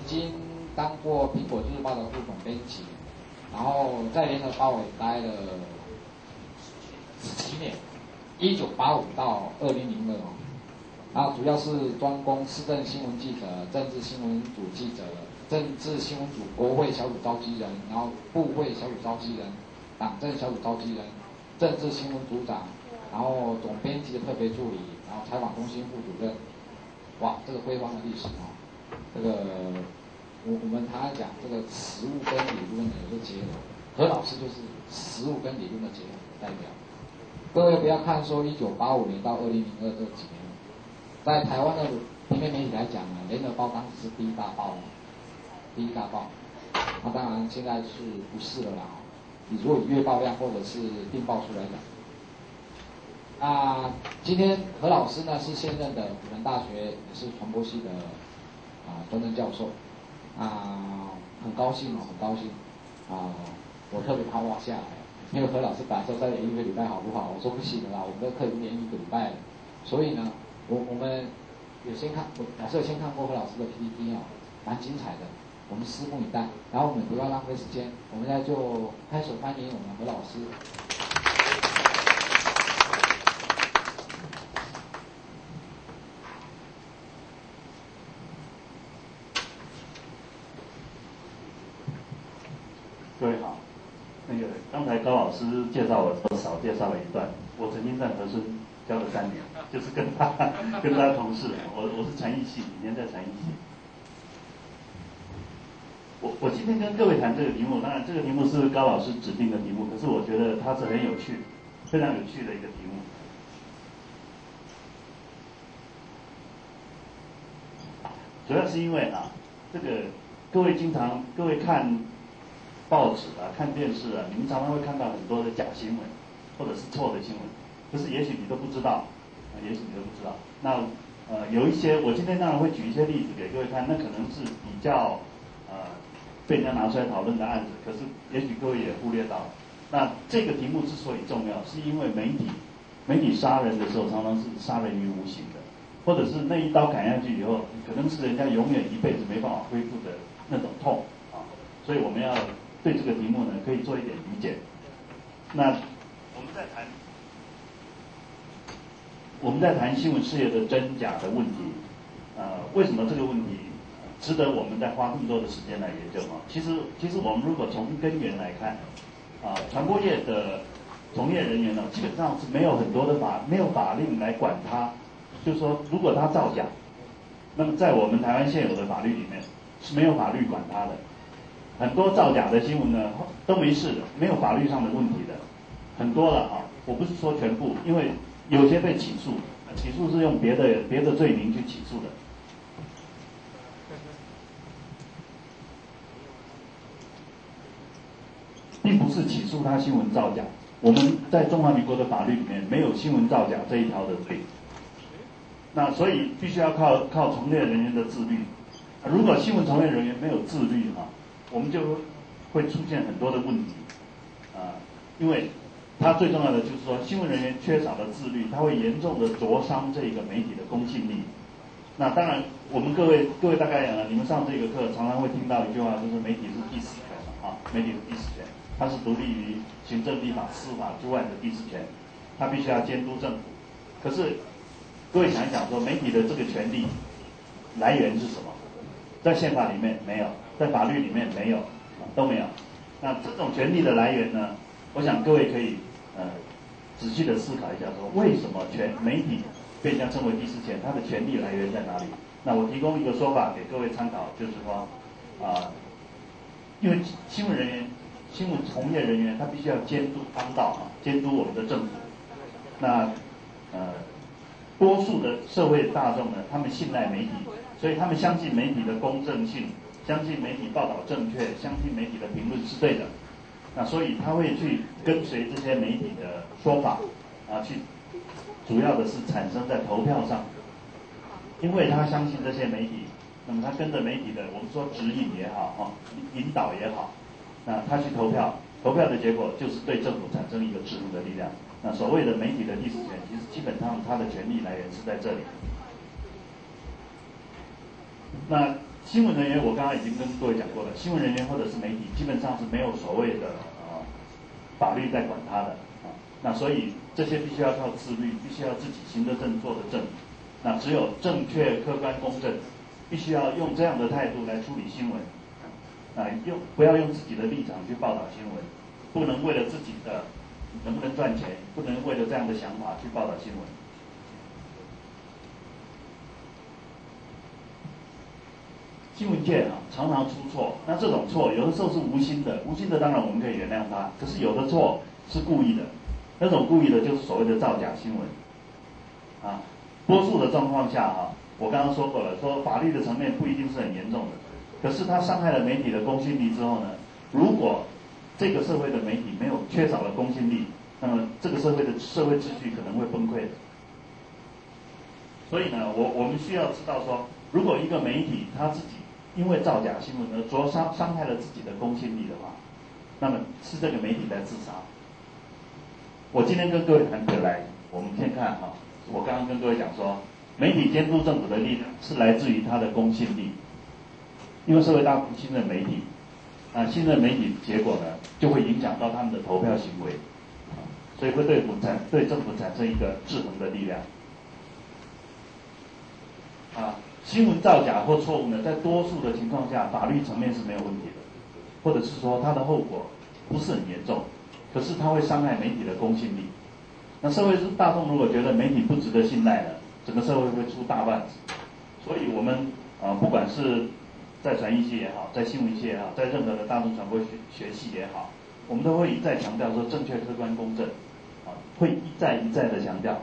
经当过苹果日报的副总编辑，然后在联合报也待了17年，1985到2002哦。然后主要是专攻市政新闻记者、政治新闻组记者、政治新闻组国会小组召集人，然后部会小组召集人、党政小组召集人、政治新闻组长，然后总编辑的特别助理，然后采访中心副主任。哇，这个辉煌的历史哦，这个我们常常讲这个实务跟理论的有个结合，何老师就是实务跟理论的结合代表。各位不要看说1985年到2002这几年，在台湾的平面媒体来讲呢，联合报当时是第一大报，第一大报。那当然现在是不是了啦？你如果以月报量或者是订报数来讲。今天何老师呢是现任的辅仁大学也是传播系的专任教授，很高兴哦，很高兴我特别把他挖下来，因为何老师本来说再延一个礼拜好不好？我说不行的啦，我们的课已经延一个礼拜了，所以呢，我们老师有先看过何老师的 PPT 哦，蛮精彩的，我们拭目以待。然后我们不要浪费时间，我们现在就开始欢迎我们何老师。 各位好，刚才高老师介绍我的时候少介绍了一段，我曾经在和顺教了3年，就是跟他同事，我是传译系，以前在传译系。我今天跟各位谈这个题目，当然这个题目是高老师指定的题目，可是我觉得它是很有趣，非常有趣的一个题目。主要是因为这个各位看报纸看电视你们常常会看到很多的假新闻，或者是错的新闻，可是也许你都不知道，那有一些，我今天当然会举一些例子给各位看，那可能是比较被人家拿出来讨论的案子，可是也许各位也忽略到。那这个题目之所以重要，是因为媒体杀人的时候，常常是杀人于无形的，或者是那一刀砍下去以后，可能是人家永远一辈子没办法恢复的那种痛所以我们要对这个题目呢，可以做一点理解。那我们在谈新闻事业的真假的问题，为什么这个问题值得我们再花更多的时间来研究其实我们如果从根源来看，传播业的从业人员呢，基本上是没有法令来管他，就是说如果他造假，那么在我们台湾现有的法律里面是没有法律管他的。很多造假的新闻呢都没事的，没有法律上的问题的，很多了我不是说全部，因为有些被起诉是用别的罪名去起诉的。并不是起诉他新闻造假，我们在中华民国的法律里面没有新闻造假这一条的罪。那所以必须要靠从业人员的自律。如果新闻从业人员没有自律我们就会出现很多的问题因为它最重要的就是说，新闻人员缺少了自律，它会严重的灼伤这个媒体的公信力。那当然，我们各位大概你们上这个课常常会听到一句话，就是媒体是第4权媒体是第4权，它是独立于行政、立法、司法之外的第4权，它必须要监督政府。可是各位想一想说，媒体的这个权利来源是什么？在宪法里面没有，在法律里面没有都没有。那这种权利的来源呢，我想各位可以仔细的思考一下说，为什么媒体被人家称为第4权，它的权利来源在哪里？那我提供一个说法给各位参考，就是说因为新闻从业人员他必须要监督当道监督我们的政府。那多数的社会大众呢，他们信赖媒体，所以他们相信媒体的公正性，相信媒体报道正确，相信媒体的评论是对的。那所以他会去跟随这些媒体的说法去主要的是产生在投票上，因为他相信这些媒体，那么他跟着媒体的我们说指引也好引导也好，那他去投票的结果就是对政府产生一个制衡的力量。那所谓的媒体的第4权，其实基本上它的权利来源是在这里。那新闻人员我刚刚已经跟各位讲过了，新闻人员或者是媒体基本上是没有所谓的法律在管他的啊。那所以这些必须要靠自律，必须要自己行得正坐得正。那只有正确、客观、公正，必须要用这样的态度来处理新闻。不要用自己的立场去报道新闻，不能为了自己的能不能赚钱，不能为了这样的想法去报道新闻。新闻界常常出错，那这种错有的时候是无心的，无心的当然我们可以原谅他，可是有的错是故意的，那种故意的就是所谓的造假新闻。多数的状况下我刚刚说过了，说法律的层面不一定是很严重的。可是它伤害了媒体的公信力之后呢，如果这个社会的媒体缺少了公信力，那么这个社会的社会秩序可能会崩溃的。所以呢，我们需要知道说，如果一个媒体他自己因为造假新闻而伤害了自己的公信力的话，那么是这个媒体在自杀。我今天跟各位谈回来，我们先看我刚刚跟各位讲说，媒体监督政府的力量是来自于它的公信力。因为社会大众信任媒体，信任媒体结果呢，就会影响到他们的投票行为，所以会对政府产生一个制衡的力量。新闻造假或错误呢，在多数的情况下，法律层面是没有问题的，或者是说它的后果不是很严重，可是它会伤害媒体的公信力。那社会大众如果觉得媒体不值得信赖呢，整个社会会出大乱子。所以我们不管是在传译系也好，在新闻系也好，在任何的大众传播学系也好，我们都会一再强调说正确、客观、公正，会一再的强调。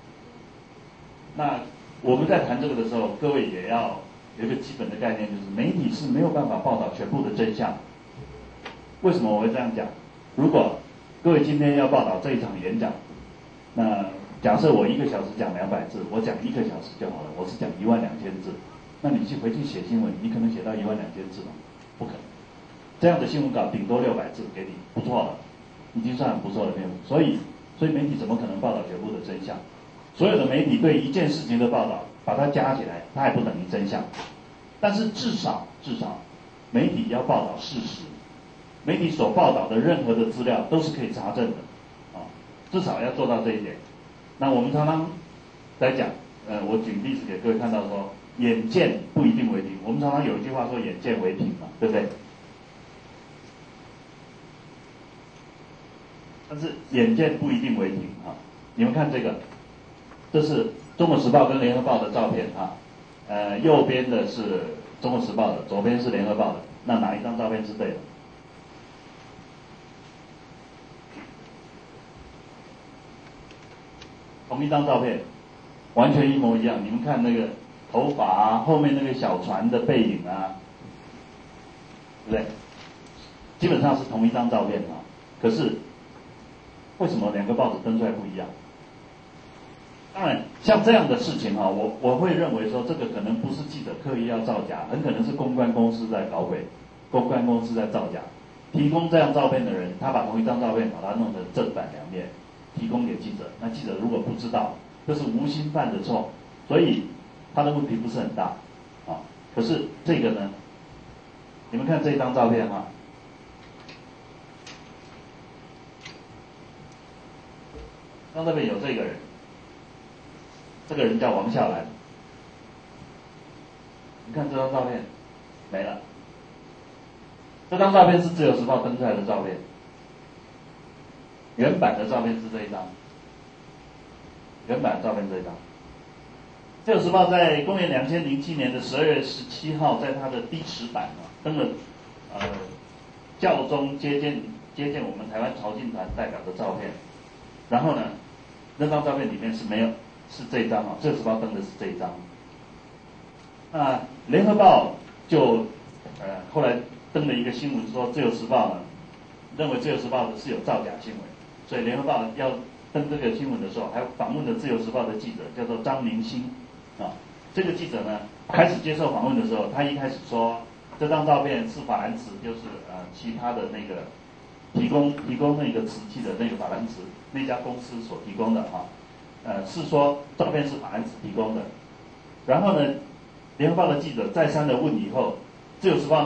那我们在谈这个的时候，各位也要有一个基本的概念，就是媒体是没有办法报道全部的真相。为什么我会这样讲？如果各位今天要报道这一场演讲，那假设我1个小时讲200字，我讲1个小时就好了，我是讲12000字。那你回去写新闻，你可能写到12000字吗？不可能。这样的新闻稿顶多600字给你，不错了，已经算很不错的内容。所以媒体怎么可能报道全部的真相？所有的媒体对一件事情的报道，把它加起来，它还不等于真相。但是至少，媒体要报道事实，媒体所报道的任何的资料都是可以查证的，至少要做到这一点。那我们常常在讲，我举例子给各位看到说，眼见不一定为凭。我们常常有一句话说眼见为凭嘛，对不对？但是眼见不一定为凭你们看这个，这是《中国时报》跟《联合报》的照片右边的是《中国时报》的，左边是《联合报》的，那哪一张照片是对的？同一张照片，完全一模一样。你们看那个头发后面那个小船的背影对不对？基本上是同一张照片可是为什么2个报纸登出来不一样？当然，像这样的事情我会认为说，这个可能不是记者刻意要造假，很可能是公关公司在搞鬼，公关公司在造假。提供这样照片的人，他把同一张照片把它弄成正反2面，提供给记者。那记者如果不知道，这是无心犯的错，所以他的问题不是很大可是这个呢，你们看这张照片这边有这个人，这个人叫王孝兰。你看这张照片没了，这张照片是自由时报登出来的照片，原版的照片是这一张，原版的照片这一张。自由时报在公元2007年的12月17号，在它的第10版登了教宗接见我们台湾朝觐团代表的照片，然后呢，那张照片里面是没有，是这一张自由时报登的是这一张。那联合报就后来登了一个新闻说，自由时报呢认为自由时报是有造假新闻，所以联合报要登这个新闻的时候，还访问了自由时报的记者，叫做张明星这个记者呢开始接受访问的时候，他一开始说这张照片是法兰茨，就是其他的那个提供那个瓷器的那个法兰茨那家公司所提供的是说照片是法兰茨提供的。然后呢， 联合报的记者再三的问以后，自由时报